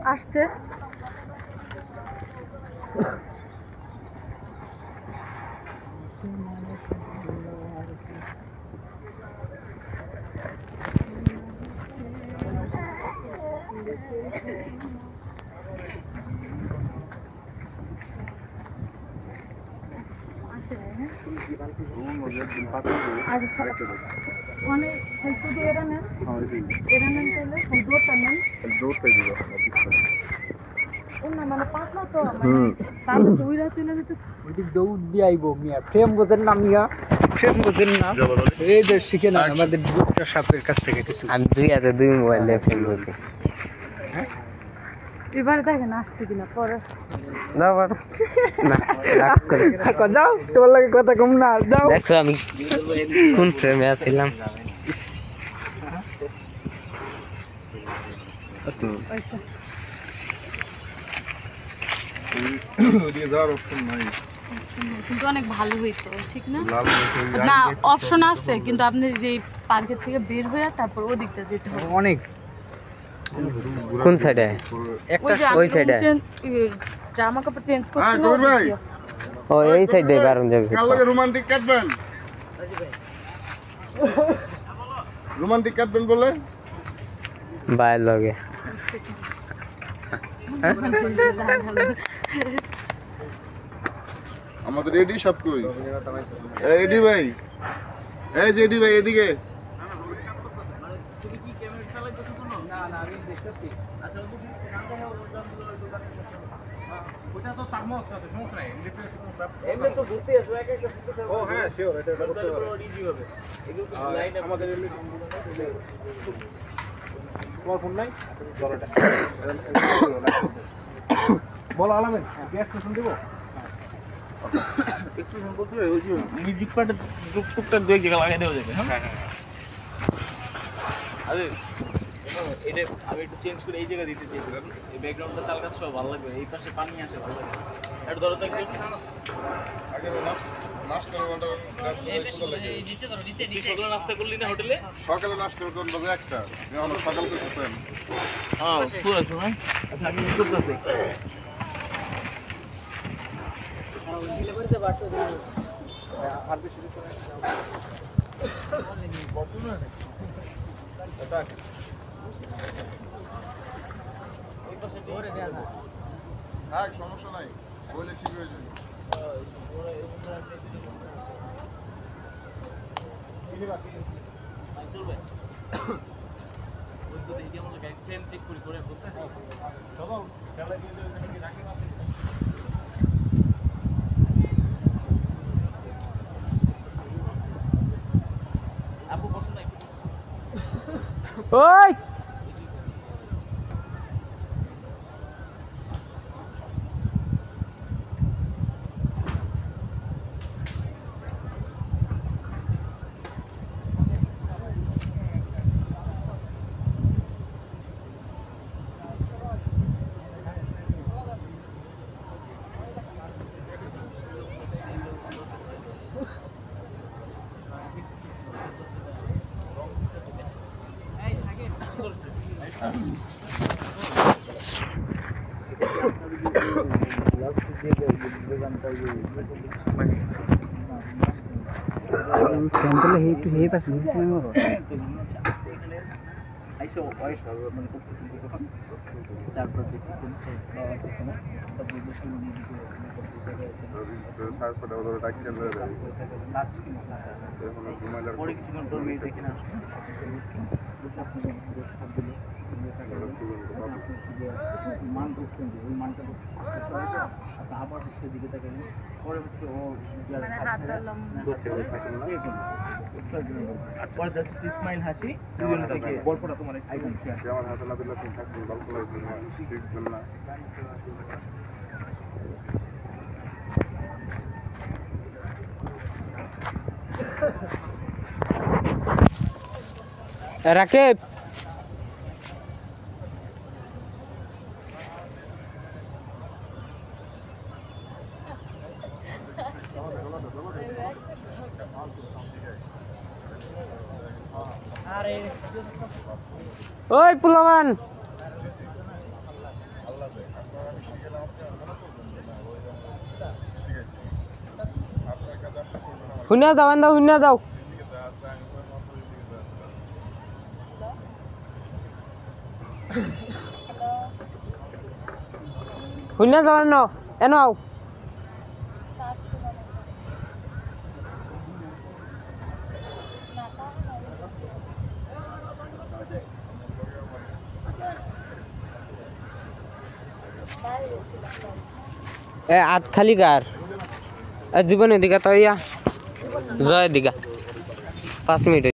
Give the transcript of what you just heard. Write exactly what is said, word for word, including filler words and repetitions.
আসছে মানে শুধু এরা নেন এরা নেন তাহলে দুধটা নেন দুধটা দিব না মানে পাতলা তো মানে তার দুইরা চলে যেতে ওইটি দুধ দিয়ে আইবো মিয়া ফ্রেম গোছেন না মিয়া ফ্রেম গোছেন না এই যে শিখে না আমাদের দুধটা সাপের কাছ থেকে কিছু আমি দুই হাতে দুই মোবাইলে ফ্রেম গোছি এবারে দেখেন আসছে কিনা পরে দাও বাড় না রাখ করে যাও তোর লাগে কথা কম না যাও দেখছো আমি কোন ফ্রেমে আছিলাম আস্তে ওদিকে যাওয়ার অপশন নাই কিন্তু অনেক ভালো হইতো ঠিক না না অপশন আছে কিন্তু আপনি যে পার্কের থেকে বের হয়ে তারপর ওদিকটা যেতে হবে অনেক কোন সাইডে একটা ওই সাইডে জামা কাপড় চেঞ্জ করতে হবে ও এই সাইডে বারণ যাবে কাল লাগে রোমান্টিক কাটবেন রোমান্টিক কাটবেন বলে বাইরে লগে আমাদের এডি সব কই এই এডি ভাই এই যে এডি ভাই এদিকে তুমি কি ক্যামেরা চালাইতেছো না না আমি দেখতেছি আচ্ছা ওই যে ওটা তো তারমো আছে সমস্যা নাই এমনি তো ঘুরতে আসো এক একটা ফুটো ও হ্যাঁ শিওর এটা করতে হবে ইজি হবে এগুলো তো লাইন আমাদের তোমার ফোন নাই বড়টা বলো আলামেন গ্যাস স্টেশন দেব একটু ফোন করতে ওই যে মিউজিক পার্টে টুক টুকটা দুই জায়গা লাগাই দেওয়া যাবে হ্যাঁ হ্যাঁ আরে এটা আমি একটু চেঞ্জ করে এই জায়গা দিতে চাইছিলাম এই ব্যাকগ্রাউন্ডটা তালকা সব ভালো লাগবে এই পাশে পানি আসে ভালো লাগবে এটা ধরো তো একটু আগে নাস্তা নাস্তা এই নিচে ধরো নিচে নিচে সকালে নাস্তা করলি না হোটেলে সকালে নাস্তা করতে হবে একটা যেমন সকাল থেকে ফেন হ্যাঁ পুরো আছে না আচ্ছা আমি ইউজ করতেছি আর ওই দিলে করতে পারছো আর বেশি করে বটু না এটা এই পাশে ধরে দেয়া না হ্যাঁ সমস্যা নাই বলে ঠিক হয়ে যাবে চলবে ওই তো দেখি আমরা ফ্রেম চেক করি করে বলতেছি সবাই খেলা দিয়ে কি রাখে না আপু বসো না একটু ওই Sampai itu hebat sih semua. Aisyah, Aisyah, mana tu sih tu kan? Cara project itu bawa ke sana, tapi betul ni itu. saya sudah udah tak jalan dah. Last ni. Body কিছু control में देखी ना. মান করছেন যে ওই মানটা আবার হচ্ছে দিকে তাকে পরে হচ্ছে ও পরে জাস্ট স্মাইল হাসি দুজনে থেকে গল্পটা তোমার আইকন আমার হাতে না দিলে তুমি থাকবে গল্প লাগবে না শিখবেন না রাকিব ওই পুলামান শুনে যাও এন্দা শুনে যাও শুনে যাও এনো এনো আও এ আত খালি গার জীবন এদিকে তো ইয়া জয় দিঘা পাঁচ মিনিট